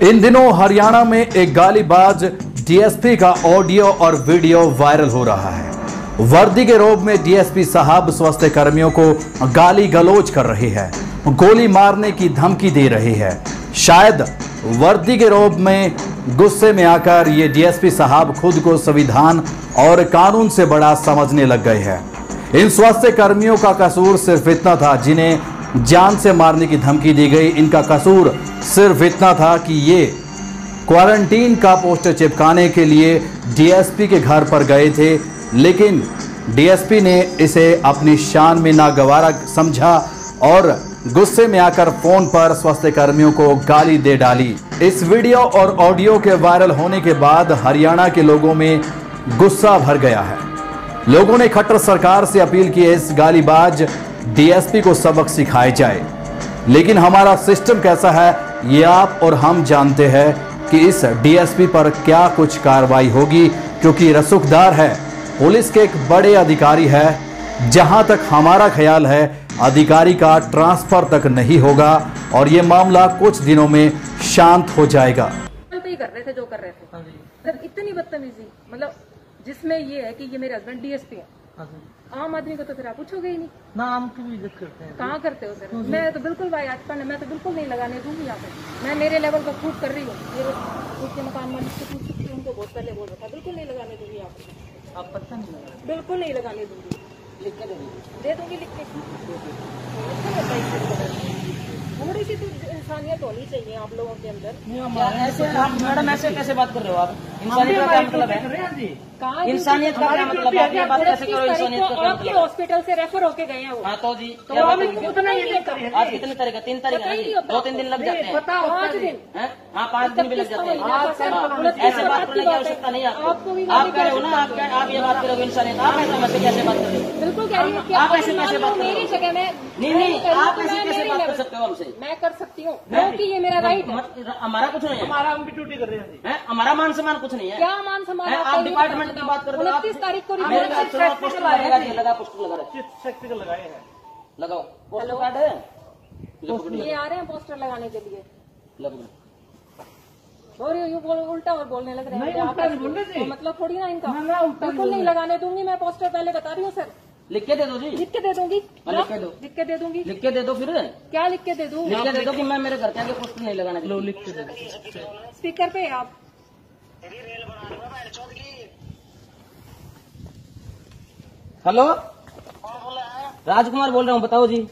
इन दिनों हरियाणा में एक गालीबाज डीएसपी का ऑडियो और वीडियो वायरल हो रहा है। वर्दी के रोब में डीएसपी साहब स्वास्थ्य कर्मियों को गाली गलौज कर रहे हैं, गोली मारने की धमकी दे रहे हैं। शायद वर्दी के रोब में गुस्से में आकर ये डीएसपी साहब खुद को संविधान और कानून से बड़ा समझने लग गए हैं। इन स्वास्थ्य कर्मियों का कसूर सिर्फ इतना था, जिन्हें जान से मारने की धमकी दी गई। इनका कसूर सिर्फ इतना था कि ये क्वारंटीन का पोस्टर चिपकाने के लिए डीएसपी के घर पर गए थे, लेकिन डीएसपी ने इसे अपनी शान में नागवारा समझा और गुस्से में आकर फोन पर स्वास्थ्य कर्मियों को गाली दे डाली। इस वीडियो और ऑडियो के वायरल होने के बाद हरियाणा के लोगों में गुस्सा भर गया है। लोगों ने खट्टर सरकार से अपील की है, इस गालीबाज डीएसपी को सबक सिखाए जाए। लेकिन हमारा सिस्टम कैसा है ये आप और हम जानते हैं कि इस डीएसपी पर क्या कुछ कार्रवाई होगी, क्योंकि रसूखदार है, पुलिस के एक बड़े अधिकारी है। जहां तक हमारा ख्याल है अधिकारी का ट्रांसफर तक नहीं होगा और ये मामला कुछ दिनों में शांत हो जाएगा। कर रहे थे जो कर रहे थे, मतलब इतनी बदतमीजी, मतलब जिसमें ये है कि ये मेरे हस्बैंड डीएसपी है। आम आदमी को तो फिर आप पूछोगे ही नहीं ना, आम की भी इज्जत करते हैं। कहाँ करते हो सर? मैं तो बिल्कुल भाई आजकल मैं तो बिल्कुल नहीं लगाने दूंगी यहाँ पे। मैं मेरे लेवल पर प्रूफ कर रही हूँ, ये उसके मकान मालिक से पूछ सकती हूँ, उनको बहुत पहले बोल रखा, बिल्कुल नहीं लगाने दूंगी यहाँ पे। आप पता नहीं, बिल्कुल नहीं लगाने दूंगी। लिख के दे दूंगी, लिख के। थोड़ी सी तो इंसानियत होनी चाहिए आप लोगों के अंदर। ऐसे आप मैडम ऐसे कैसे बात कर रहे हो आप? इंसानियत का क्या मतलब है? इंसानियत का क्या मतलब है? आप बात कैसे करो? इंसानियत का आपके हॉस्पिटल से रेफर होके गए हैं वो। हाँ तो जी, तो आज कितनी तारीख है? 3 तारीख है, 2-3 दिन लग जाते हैं। 5 दिन, हाँ 5 दिन भी लग जाते हैं। ऐसे बात करने की आवश्यकता नहीं है आपको। आप कह रहे हो ना, आप ये बात करोगे इंसानियत, आप ऐसे कैसे बात कर रहे हो? बिल्कुल कह रही हूँ। आप ऐसे कैसे बात कर रहे हो? जगह में नहीं, आप ऐसे कैसे बात कर सकते हो हमसे? मैं कर सकती हूँ क्योंकि ये मेरा राइट है। हमारा कुछ नहीं है, हमारा हम भी ड्यूटी कर रहे हैं। हमारा मान सम्मान कुछ नहीं है। क्या मान सम्मान? आप डिपार्टमेंट की बात कर रहे हो। 29 तारीख को पोस्टर लगा पोस्टर लगा रहे, सेक्टर लगाए हैं, लगाओ पोस्टर कार्ड है। ये आ रहे हैं पोस्टर लगाने के लिए। लगो और ये उल्टा और बोलने लग रहे हैं। तो मतलब थोड़ी ना इनका, बिल्कुल नहीं लगाने दूंगी मैं पोस्टर, पहले बता रही हूँ सर। लिख के दे दो जी, लिख के दे दूंगी। लिख के दो, लिख के दे दूंगी। लिख के दे दो। फिर क्या लिख के दे दूँ? लिख के दे दो कि मैं मेरे घर के आगे पोस्टर नहीं लगाना। लो लिख के दे दो स्पीकर पे आप। हेलो, राजकुमार बोल रहा हूँ, बताओ जी।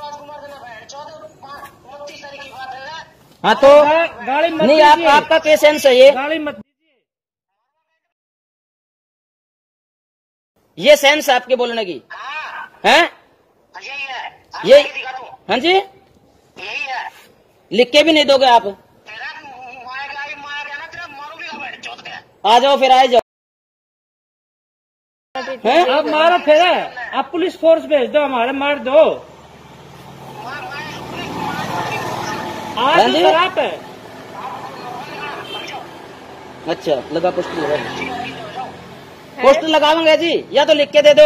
हाँ तो गाड़ी मत नहीं, आपका पेशेंस है ये। गाड़ी मत ये सेंस आपके बोलने की है? ये हाँ जी, लिख के भी नहीं दोगे आप? आ जाओ फिर, आ जाओ। आप मारो फिर, आप पुलिस फोर्स भेज दो, हमारे मार दो। आज रात है। अच्छा लगा, पोस्टर लगा, पोस्टर लगाओगे जी, या तो लिख के दे दो।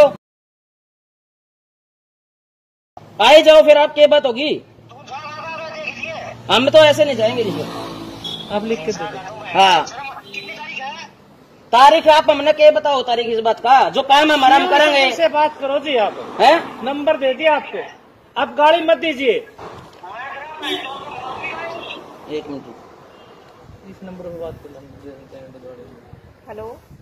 आए जाओ फिर, आप क्या बात होगी? हम तो ऐसे नहीं जाएंगे जी। आप लिख के दे दो। हाँ तारीख आप हमने क्या बताओ, तारीख इस बात का, जो काम हमारा हम करेंगे। से बात करो जी, आप हैं? नंबर दे दिया आपको, आप गाड़ी मत दीजिए। 1 मिनट, इस नंबर पर बात कर लो। हेलो।